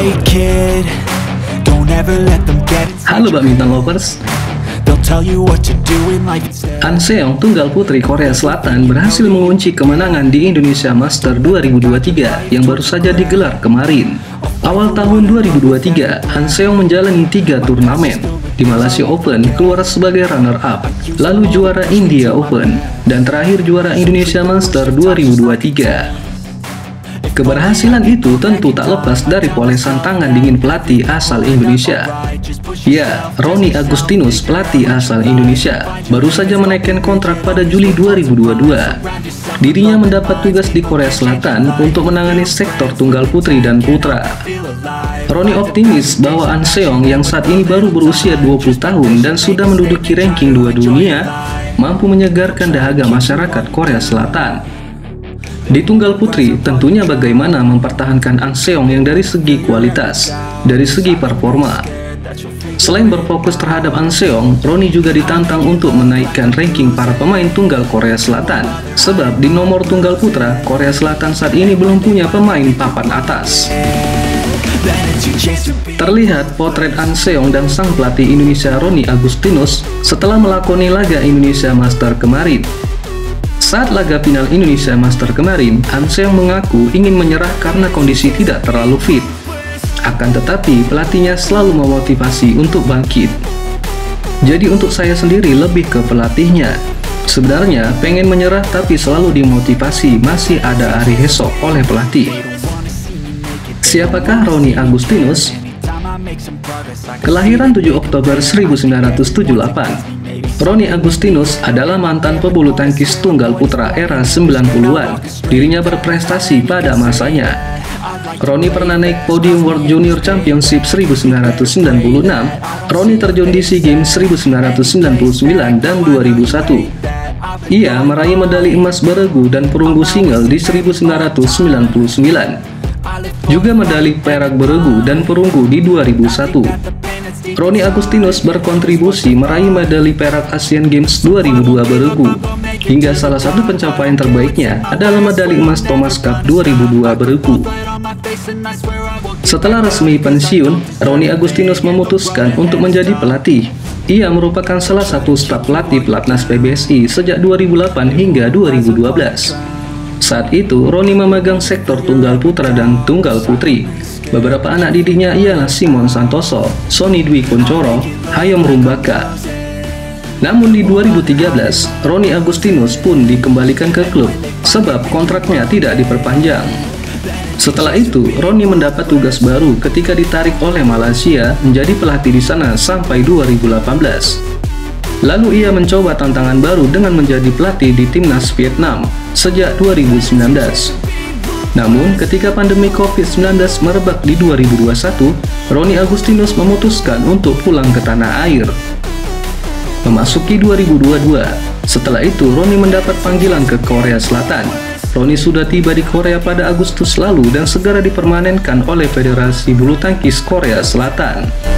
Hey kid, don't ever let them get it. Halo badminton lovers. They'll tell you what to do in life instead. Han Seong, tunggal putri Korea Selatan, berhasil mengunci kemenangan di Indonesia Master 2023 yang baru saja digelar kemarin. Awal tahun 2023, Han Seong menjalani 3 turnamen. Di Malaysia Open keluar sebagai runner-up, lalu juara India Open, dan terakhir juara Indonesia Master 2023. Keberhasilan itu tentu tak lepas dari polesan tangan dingin pelatih asal Indonesia. Ya, Rony Agustinus, pelatih asal Indonesia, baru saja menaikkan kontrak pada Juli 2022. Dirinya mendapat tugas di Korea Selatan untuk menangani sektor tunggal putri dan putra. Rony optimis bahwa Han Seong yang saat ini baru berusia 20 tahun dan sudah menduduki ranking 2 dunia, mampu menyegarkan dahaga masyarakat Korea Selatan. Di tunggal putri, tentunya bagaimana mempertahankan Han Seong yang dari segi kualitas, dari segi performa. Selain berfokus terhadap Han Seong, Rony juga ditantang untuk menaikkan ranking para pemain tunggal Korea Selatan. Sebab di nomor tunggal putra, Korea Selatan saat ini belum punya pemain papan atas. Terlihat potret Han Seong dan sang pelatih Indonesia Rony Agustinus setelah melakoni laga Indonesia Master kemarin. Saat laga final Indonesia Master kemarin, Han Seong mengaku ingin menyerah karena kondisi tidak terlalu fit. Akan tetapi, pelatihnya selalu memotivasi untuk bangkit. Jadi untuk saya sendiri lebih ke pelatihnya. Sebenarnya pengen menyerah tapi selalu dimotivasi masih ada hari esok oleh pelatih. Siapakah Rony Agustinus? Kelahiran 7 Oktober 1978. Rony Agustinus adalah mantan pebulu tangkis tunggal putra era 90-an. Dirinya berprestasi pada masanya. Rony pernah naik podium World Junior Championship 1996. Rony terjun di SEA Games 1999 dan 2001. Ia meraih medali emas beregu dan perunggu single di 1999. Juga medali perak beregu dan perunggu di 2001. Rony Agustinus berkontribusi meraih medali perak Asian Games 2002 beregu, hingga salah satu pencapaian terbaiknya adalah medali emas Thomas Cup 2002 beregu. Setelah resmi pensiun, Rony Agustinus memutuskan untuk menjadi pelatih. Ia merupakan salah satu staf pelatih pelatnas PBSI sejak 2008 hingga 2012. Saat itu, Rony memegang sektor tunggal putra dan tunggal putri. Beberapa anak didiknya ialah Simon Santoso, Sonny Dwi Kuncoro, Hayom Rumbaka. Namun di 2013, Rony Agustinus pun dikembalikan ke klub sebab kontraknya tidak diperpanjang. Setelah itu, Rony mendapat tugas baru ketika ditarik oleh Malaysia menjadi pelatih di sana sampai 2018. Lalu ia mencoba tantangan baru dengan menjadi pelatih di timnas Vietnam sejak 2019. Namun, ketika pandemi COVID-19 merebak di 2021, Rony Agustinus memutuskan untuk pulang ke tanah air. Memasuki 2022, setelah itu Rony mendapat panggilan ke Korea Selatan. Rony sudah tiba di Korea pada Agustus lalu dan segera dipermanenkan oleh Federasi Bulu Tangkis Korea Selatan.